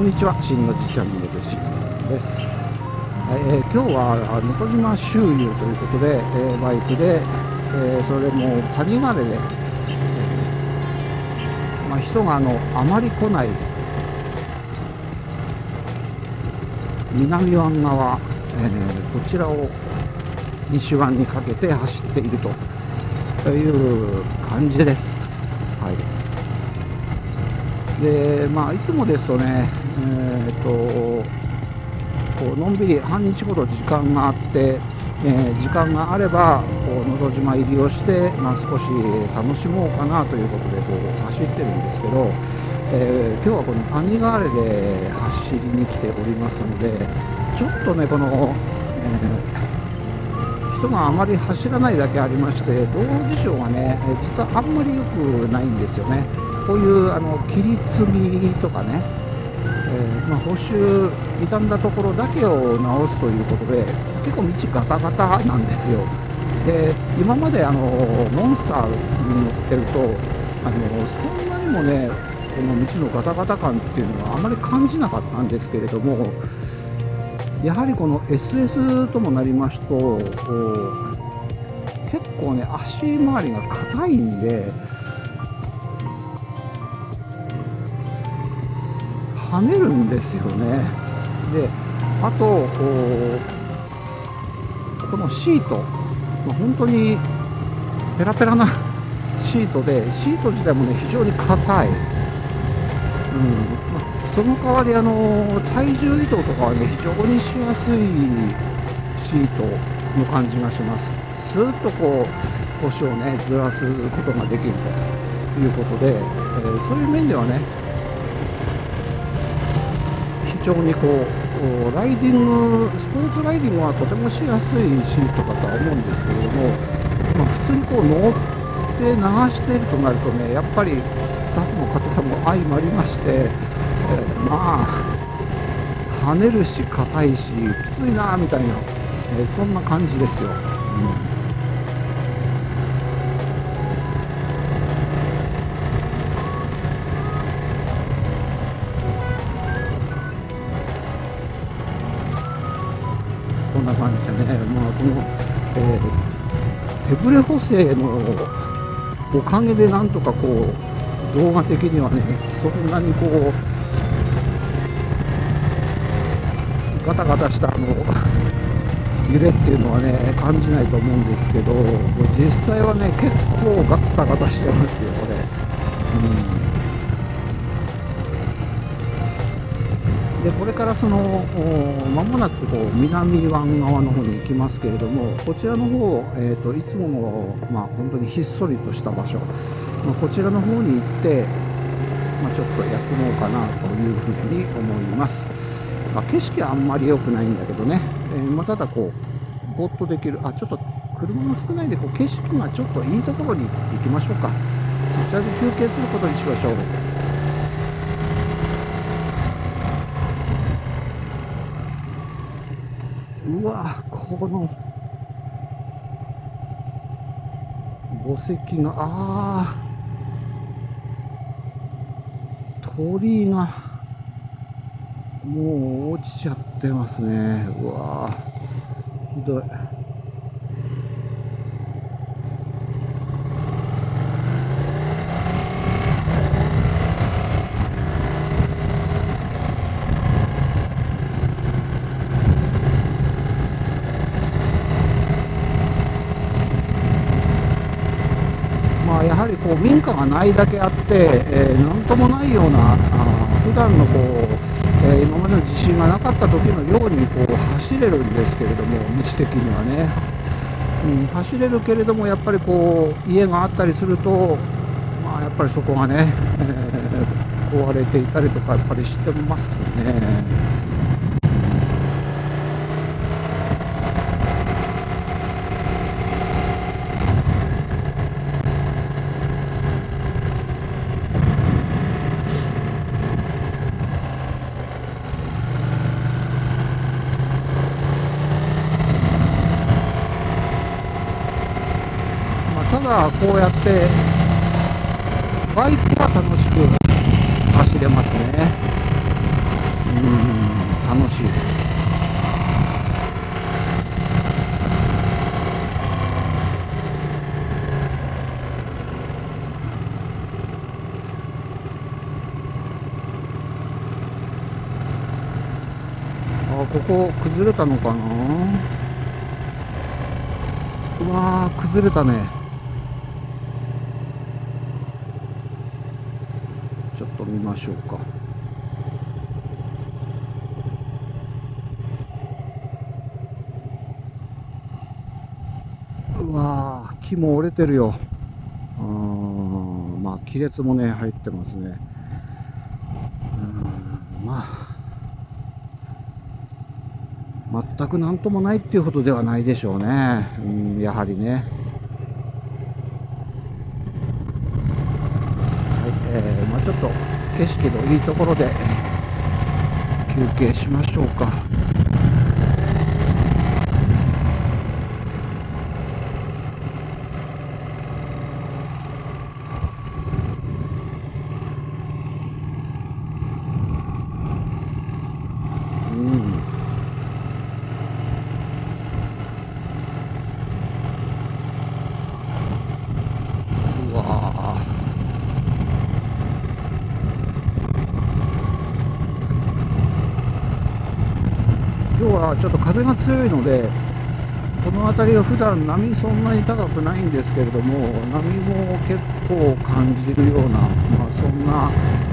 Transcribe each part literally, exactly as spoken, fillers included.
んにちは、新のじチャンネルしんです。えー、今日は能登島周遊ということで、えー、バイクで、えー、それも谷枯れで、えーまあ、人があのあまり来ない南湾側、えー、こちらを西湾にかけて走っているという感じです。はい。で、まあ、いつもですとね、えー、とこうのんびり半日ほど時間があって、えー、時間があればこうのど島入りをして、まあ、少し楽しもうかなということでこう走ってるんですけど、えー、今日はこの谷川原で走りに来ておりますので、ちょっとねこの、えー、人があまり走らないだけありまして、道路事情がね実はあんまり良くないんですよね。こういうあの切り積みとかね、えーまあ、補修傷んだところだけを直すということで結構道ガタガタなんですよ。で今まであのモンスターに乗ってるとあのそんなにもねこの道のガタガタ感っていうのはあまり感じなかったんですけれども、やはりこの エスエス ともなりますと結構ね足回りが硬いんで跳ねるんですよね。であとこうこのシート、まあ、本当にペラペラなシートでシート自体もね非常に硬い、うんまあ、その代わりあの体重移動とかはね非常にしやすいシートの感じがします。スーッとこう腰をねずらすことができるということで、えー、そういう面ではね非常にこうライディングスポーツライディングはとてもしやすいシートだとは思うんですけれども、まあ、普通にこう乗って流しているとなるとねやっぱりサスも硬さも相まりまして、えー、まあ跳ねるし硬いしきついなみたいな、えー、そんな感じですよ。うんこんな感じでね、まあ、この、えー、手ぶれ補正のおかげでなんとかこう動画的にはねそんなにこうガタガタしたあの揺れっていうのはね感じないと思うんですけど、実際はね結構ガタガタしてますよこれ。うんでこれからその間もなくこう南湾側の方に行きますけれども、こちらの方、えー、といつもの、まあ、本当にひっそりとした場所、まあ、こちらの方に行って、まあ、ちょっと休もうかなというふうに思います。まあ、景色はあんまり良くないんだけどね、えーまあ、ただこうぼーっとできる、あちょっと車が少ないんでこう景色がちょっといいところに行きましょうか。そちらで休憩することにしましょう。うわこの墓石があー鳥居がもう落ちちゃってますね。うわひどい。やはりこう民家がないだけあって、えー、なんともないようなあ普段のこう、えー、今までの地震がなかった時のようにこう走れるんですけれども、道的にはね、うん、走れるけれどもやっぱりこう家があったりすると、まあ、やっぱりそこがね、えー、壊れていたりとかやっぱりしてますね。ただこうやってバイクは楽しく走れますね。 楽しい。あ、ここ崩れたのかな。うわー、崩れたね。ちょっと見ましょうか。うわー、木も折れてるよ。あー、まあ亀裂もね入ってますね。うん、まあ全く何ともないっていうほどではないでしょうね。うん、やはりね。はい、えー、まあちょっと景色のいいところで休憩しましょうか。うん。うわー、今日はちょっと風が強いので、この辺りは普段波そんなに高くないんですけれども、波も結構感じるような、まあ、そんな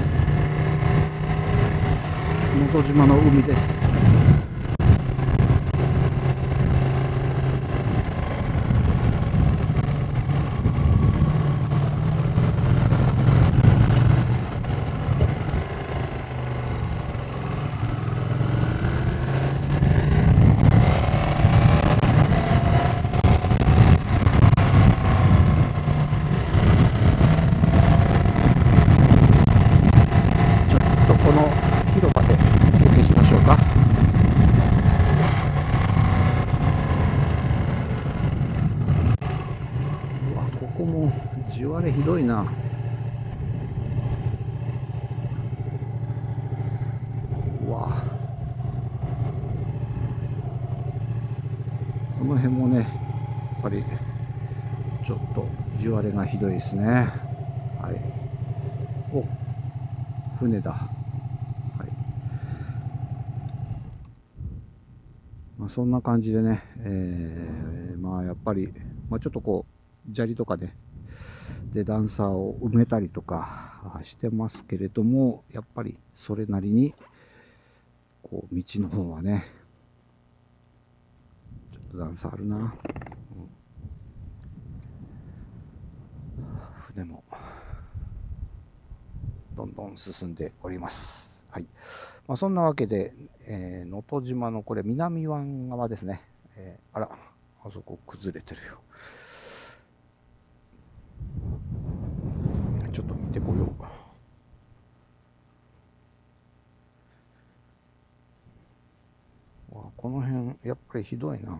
能登島の海です。ちょっとこの広場で休憩しましょうか。うわ、ここも地割れひどいな。うわ、この辺もねやっぱりちょっと地割れがひどいですね。はい。お、船だ。はい。まあ、そんな感じでね、えー、まあやっぱり、まあ、ちょっとこう砂利とかねで段差を埋めたりとかしてますけれども、やっぱりそれなりにこう道の方はねちょっと段差あるな。うん、船もどんどん進んでおります。はい。まあ、そんなわけで、えー、能登島のこれ南湾側ですね。えー、あら、あそこ崩れてるよ。ちょっと見てこよう。わ、この辺やっぱりひどいな。うん、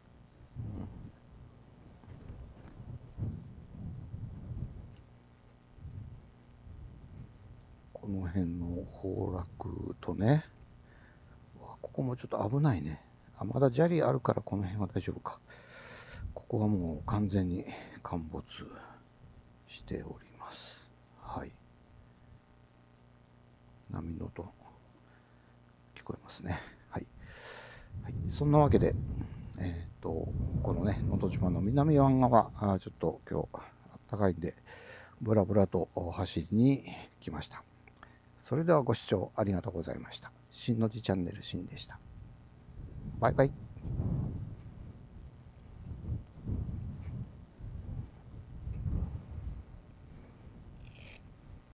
この辺の崩落とね、ここもちょっと危ないね。あ、まだ砂利あるからこの辺は大丈夫か。ここはもう完全に陥没しております。はい。波の音聞こえますね。はい。はい、そんなわけで、えっと、このね、能登島の南湾側、あ、ちょっと今日暖かいんで、ぶらぶらと走りに来ました。それではご視聴ありがとうございました。しんのじチャンネルしんでした。バイバイ。